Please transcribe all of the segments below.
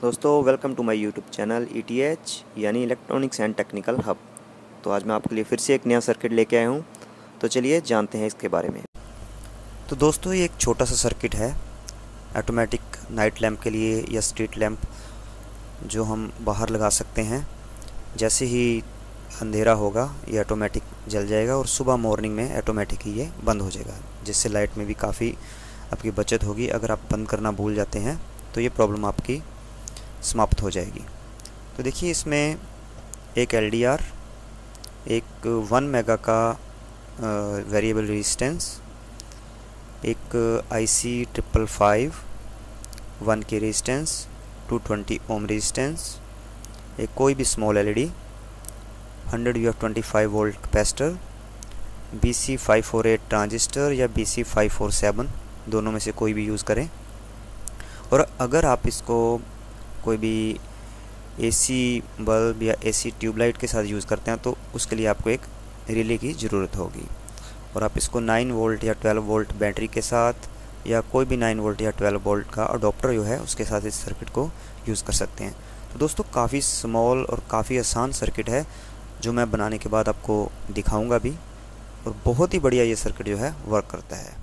दोस्तों welcome to my YouTube channel ETH यानी electronics and technical hub. तो आज मैं आपके लिए फिर से एक नया सर्किट लेके आया हूँ। तो चलिए जानते हैं इसके बारे में। तो दोस्तों ये एक छोटा सा सर्किट है ऑटोमेटिक नाइट लैंप के लिए या स्ट्रीट लैंप जो हम बाहर लगा सकते हैं। जैसे ही अंधेरा होगा ये ऑटोमेटिक जल जाएगा और सुबह मॉर्निंग में ऑटोमेटिक ही ये बंद हो जाएगा, जिससे लाइट में भी काफ़ी आपकी बचत होगी। अगर आप बंद करना भूल जाते हैं तो ये प्रॉब्लम आपकी समाप्त हो जाएगी। तो देखिए इसमें एक LDR, एक 1 मेगा का वेरिएबल रेजिस्टेंस, एक IC555 1 के रेजिस्टेंस, 220 ओम रेजिस्टेंस, एक कोई भी small LED, 100V 25V capacitor, BC548 transistor या BC547 दोनों में से कोई भी यूज़ करें। और अगर आप इसको कोई भी AC बल्ब या AC ट्यूबलाइट के साथ यूज़ करते हैं तो उसके लिए आपको एक रिले की ज़रूरत होगी। और आप इसको 9 वोल्ट या 12 वोल्ट बैटरी के साथ या कोई भी 9 वोल्ट या 12 वोल्ट का अडोप्टर जो है उसके साथ इस सर्किट को यूज़ कर सकते हैं। तो दोस्तों काफ़ी स्मॉल और काफ़ी आसान सर्किट है जो मैं बनाने के बाद आपको दिखाऊंगा भी, और बहुत ही बढ़िया ये सर्किट जो है वर्क करता है।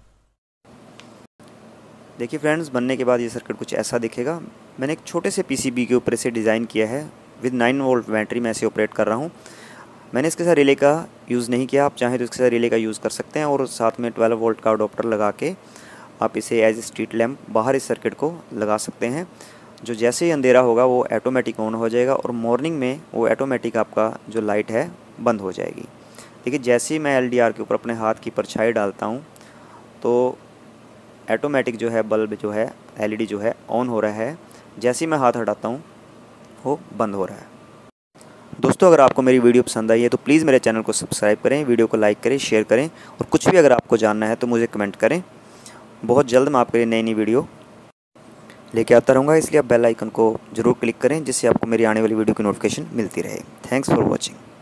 देखिए फ्रेंड्स, बनने के बाद ये सर्किट कुछ ऐसा दिखेगा। मैंने एक छोटे से PCB के ऊपर इसे डिज़ाइन किया है। विद 9 वोल्ट बैटरी में ऐसे ऑपरेट कर रहा हूँ। मैंने इसके साथ रिले का यूज़ नहीं किया, आप चाहें तो इसके साथ रिले का यूज़ कर सकते हैं। और साथ में 12 वोल्ट का अडोप्टर लगा के आप इसे एज स्ट्रीट लैम्प बाहर इस सर्किट को लगा सकते हैं, जो जैसे ही अंधेरा होगा वो ऑटोमेटिक ऑन हो जाएगा और मॉर्निंग में वो ऑटोमेटिक आपका जो लाइट है बंद हो जाएगी। देखिए जैसे ही मैं LDR के ऊपर अपने हाथ की परछाई डालता हूँ तो ऑटोमेटिक जो है बल्ब जो है LED जो है ऑन हो रहा है, जैसे ही मैं हाथ हटाता हूँ वो बंद हो रहा है। दोस्तों अगर आपको मेरी वीडियो पसंद आई है तो प्लीज़ मेरे चैनल को सब्सक्राइब करें, वीडियो को लाइक करें, शेयर करें, और कुछ भी अगर आपको जानना है तो मुझे कमेंट करें। बहुत जल्द मैं आपके लिए नई नई वीडियो लेके आता रहूँगा, इसलिए आप बेल आइकन को ज़रूर क्लिक करें जिससे आपको मेरी आने वाली वीडियो की नोटिफिकेशन मिलती रहे। Thanks for watching.